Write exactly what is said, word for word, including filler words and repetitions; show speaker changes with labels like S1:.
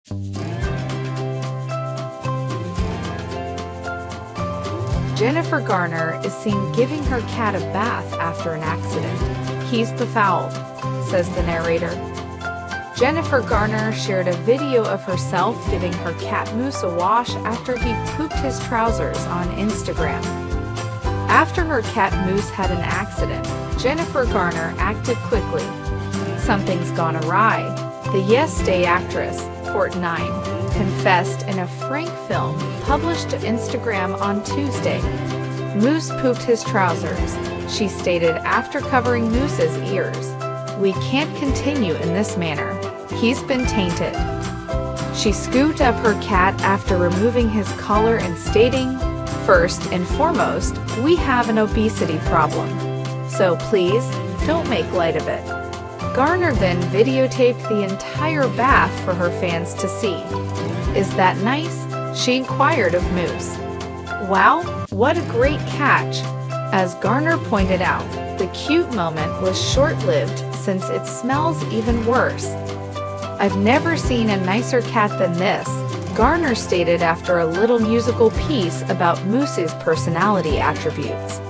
S1: Jennifer Garner is seen giving her cat a bath after an accident. "He's befouled," says the narrator. Jennifer Garner shared a video of herself giving her cat Moose a wash after he pooped his trousers on Instagram. After her cat Moose had an accident, Jennifer Garner acted quickly. "Something's gone awry," the Yes Day actress, forty-nine, confessed in a Frank film published to Instagram on Tuesday. "Moose pooped his trousers," she stated after covering Moose's ears. "We can't continue in this manner. He's been tainted." She scooped up her cat after removing his collar and stating, "First and foremost, we have an obesity problem. So please, don't make light of it." Garner then videotaped the entire bath for her fans to see. "Is that nice?" she inquired of Moose. "Wow, what a great catch!" As Garner pointed out, the cute moment was short-lived since it smells even worse. "I've never seen a nicer cat than this," Garner stated after a little musical piece about Moose's personality attributes.